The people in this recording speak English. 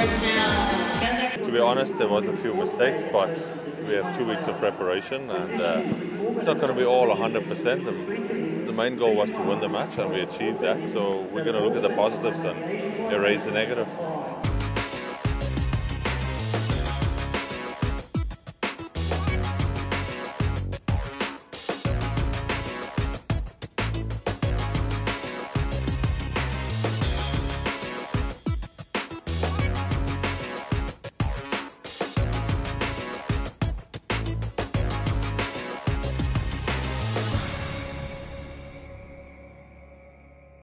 To be honest, there was a few mistakes, but we have 2 weeks of preparation, and it's not going to be all 100%. The main goal was to win the match, and we achieved that. So we're going to look at the positives and erase the negatives.